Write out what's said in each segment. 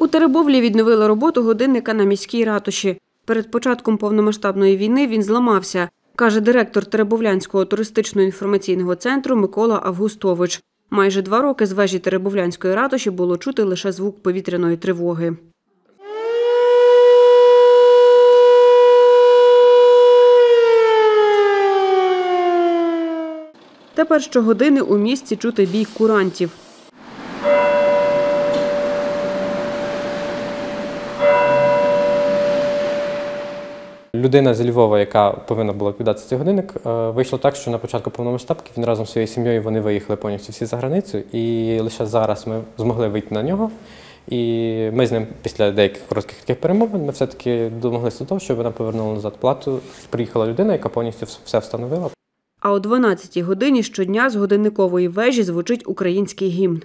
У Теребовлі відновили роботу годинника на міській ратуші. Перед початком повномасштабної війни він зламався, каже директор Теребовлянського туристично-інформаційного центру Микола Августович. Майже 2 роки з вежі Теребовлянської ратуші було чути лише звук повітряної тривоги. Тепер щогодини у місті чути бій курантів. Людина з Львова, яка повинна була віддати цей годинник, вийшло так, що на початку повномасштабки він разом зі своєю сім'єю вони виїхали повністю всі за границю, і лише зараз ми змогли вийти на нього. І ми з ним після деяких коротких таких перемовин ми все-таки домоглися до того, щоб вона повернула назад плату. Приїхала людина, яка повністю все встановила. А о 12-й годині щодня з годинникової вежі звучить український гімн.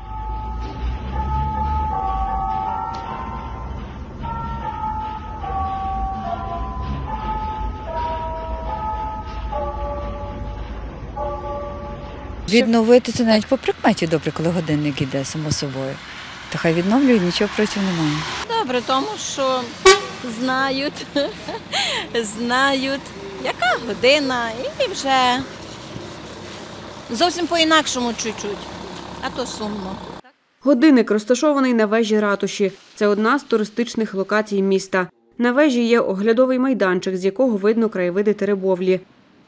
Відновити це навіть по прикметі добре, коли годинник іде, само собою. То хай відновлюють, нічого проти немає. Добре, тому що знають, яка година, і вже зовсім по-інакшому чуть-чуть, а то сумно. Годинник розташований на вежі ратуші. Це одна з туристичних локацій міста. На вежі є оглядовий майданчик, з якого видно краєвиди Теребовлі.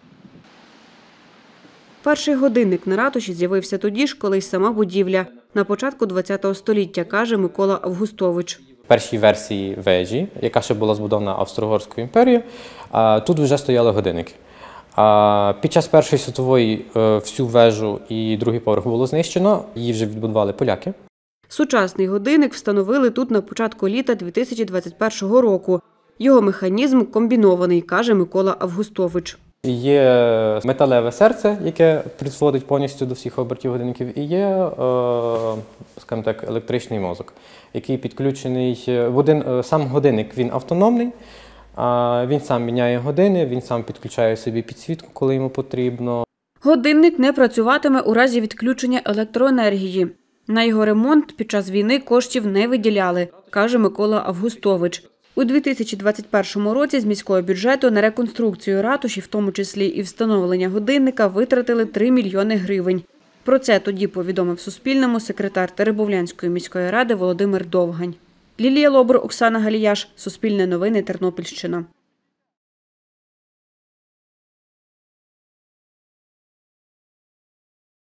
Перший годинник на ратуші з'явився тоді ж, коли й сама будівля. На початку ХХ століття, каже Микола Августович. В першій версії вежі, яка ще була збудована Австро-Угорською імперією, тут вже стояли годинники. Під час Першої світової всю вежу і другий поверх було знищено, її вже відбудували поляки. Сучасний годинник встановили тут на початку літа 2021 року. Його механізм комбінований, каже Микола Августович. Є металеве серце, яке призводить повністю до всіх обертів годинників, і є, скажімо так, електричний мозок, який підключений. Сам годинник, він автономний, він сам міняє години, він сам підключає собі підсвітку, коли йому потрібно. Годинник не працюватиме у разі відключення електроенергії. На його ремонт під час війни коштів не виділяли, каже Микола Августович. У 2021 році з міського бюджету на реконструкцію ратуші, в тому числі і встановлення годинника, витратили 3 мільйони гривень. Про це тоді повідомив Суспільному секретар Теребовлянської міської ради Володимир Довгань. Лілія Лобур, Оксана Галіяш. Суспільне новини. Тернопільщина.